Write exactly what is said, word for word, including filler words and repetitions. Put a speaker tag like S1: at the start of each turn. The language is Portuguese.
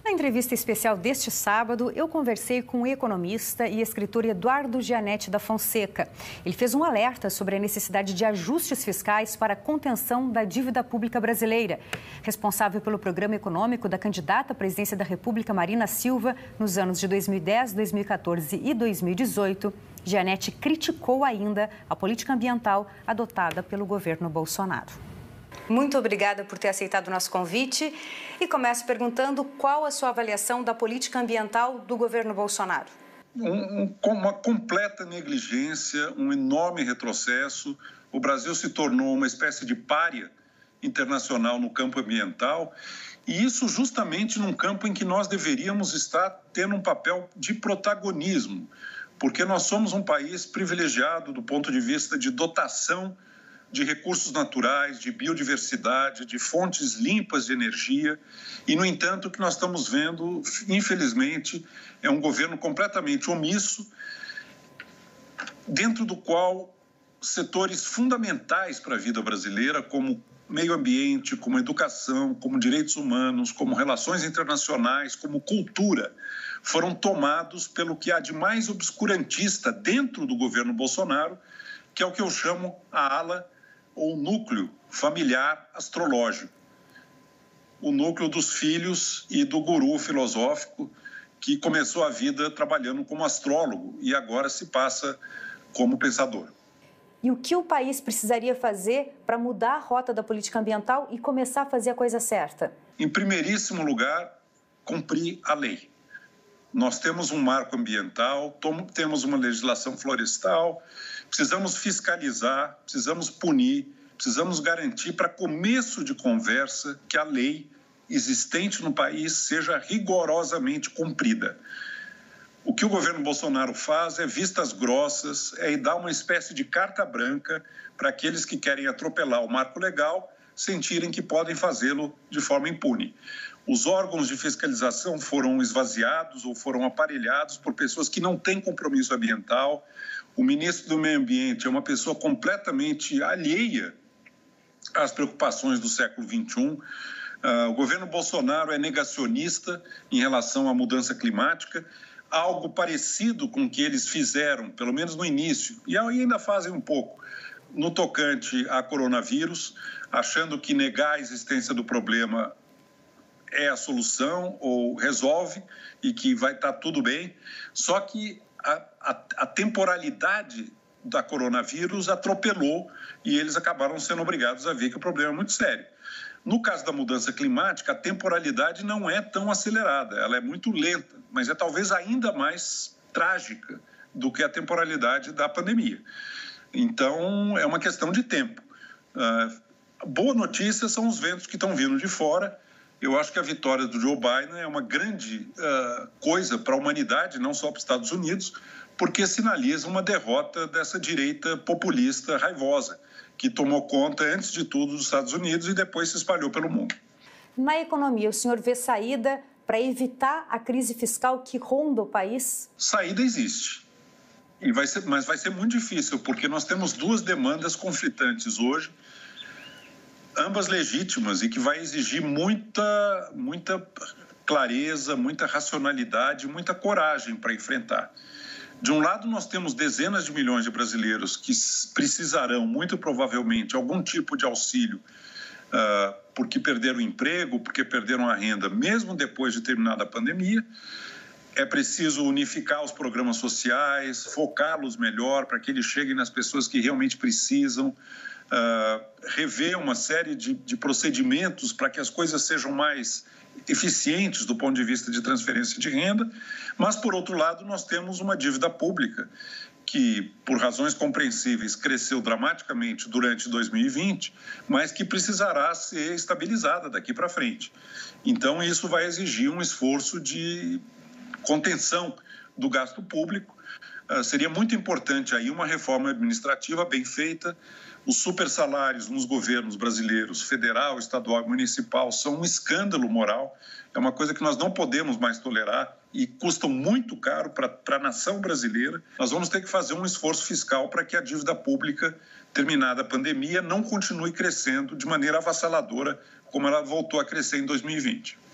S1: Na entrevista especial deste sábado, eu conversei com o economista e escritor Eduardo Gianetti da Fonseca. Ele fez um alerta sobre a necessidade de ajustes fiscais para a contenção da dívida pública brasileira. Responsável pelo programa econômico da candidata à presidência da República, Marina Silva, nos anos de dois mil e dez, dois mil e quatorze e dois mil e dezoito, Gianetti criticou ainda a política ambiental adotada pelo governo Bolsonaro. Muito obrigada por ter aceitado o nosso convite e começo perguntando qual a sua avaliação da política ambiental do governo Bolsonaro.
S2: Um, um, uma completa negligência, um enorme retrocesso. O Brasil se tornou uma espécie de pária internacional no campo ambiental e isso justamente num campo em que nós deveríamos estar tendo um papel de protagonismo, porque nós somos um país privilegiado do ponto de vista de dotação de recursos naturais, de biodiversidade, de fontes limpas de energia. E, no entanto, o que nós estamos vendo, infelizmente, é um governo completamente omisso, dentro do qual setores fundamentais para a vida brasileira, como meio ambiente, como educação, como direitos humanos, como relações internacionais, como cultura, foram tomados pelo que há de mais obscurantista dentro do governo Bolsonaro, que é o que eu chamo a ala ou núcleo familiar astrológico, o núcleo dos filhos e do guru filosófico que começou a vida trabalhando como astrólogo e agora se passa como pensador.
S1: E o que o país precisaria fazer para mudar a rota da política ambiental e começar a fazer a coisa certa?
S2: Em primeiríssimo lugar, cumprir a lei. Nós temos um marco ambiental, temos uma legislação florestal, precisamos fiscalizar, precisamos punir, precisamos garantir para começo de conversa que a lei existente no país seja rigorosamente cumprida. O que o governo Bolsonaro faz é vistas grossas, é dar uma espécie de carta branca para aqueles que querem atropelar o marco legal sentirem que podem fazê-lo de forma impune. Os órgãos de fiscalização foram esvaziados ou foram aparelhados por pessoas que não têm compromisso ambiental. O ministro do Meio Ambiente é uma pessoa completamente alheia às preocupações do século vinte e um. Uh, o governo Bolsonaro é negacionista em relação à mudança climática, algo parecido com o que eles fizeram, pelo menos no início, e ainda fazem um pouco, no tocante a coronavírus, achando que negar a existência do problema é a solução ou resolve e que vai estar tudo bem. Só que a, a, a temporalidade da coronavírus atropelou e eles acabaram sendo obrigados a ver que o problema é muito sério. No caso da mudança climática, a temporalidade não é tão acelerada, ela é muito lenta, mas é talvez ainda mais trágica do que a temporalidade da pandemia. Então, é uma questão de tempo. Uh, boa notícia são os ventos que estão vindo de fora. Eu acho que a vitória do Joe Biden é uma grande uh, coisa para a humanidade, não só para os Estados Unidos, porque sinaliza uma derrota dessa direita populista raivosa, que tomou conta, antes de tudo, dos Estados Unidos e depois se espalhou pelo mundo.
S1: Na economia, o senhor vê saída para evitar a crise fiscal que ronda o país?
S2: Saída existe, e vai ser, mas vai ser muito difícil, porque nós temos duas demandas conflitantes hoje, ambas legítimas e que vai exigir muita, muita clareza, muita racionalidade, muita coragem para enfrentar. De um lado, nós temos dezenas de milhões de brasileiros que precisarão, muito provavelmente, algum tipo de auxílio uh, porque perderam o emprego, porque perderam a renda, mesmo depois de terminada a pandemia. É preciso unificar os programas sociais, focá-los melhor para que eles cheguem nas pessoas que realmente precisam, uh, rever uma série de, de procedimentos para que as coisas sejam mais eficientes do ponto de vista de transferência de renda, mas, por outro lado, nós temos uma dívida pública que, por razões compreensíveis, cresceu dramaticamente durante dois mil e vinte, mas que precisará ser estabilizada daqui para frente. Então, isso vai exigir um esforço de contenção do gasto público. Uh, seria muito importante aí uma reforma administrativa bem feita. Os supersalários nos governos brasileiros, federal, estadual e municipal, são um escândalo moral. É uma coisa que nós não podemos mais tolerar e custam muito caro para a nação brasileira. Nós vamos ter que fazer um esforço fiscal para que a dívida pública, terminada a pandemia, não continue crescendo de maneira avassaladora como ela voltou a crescer em dois mil e vinte.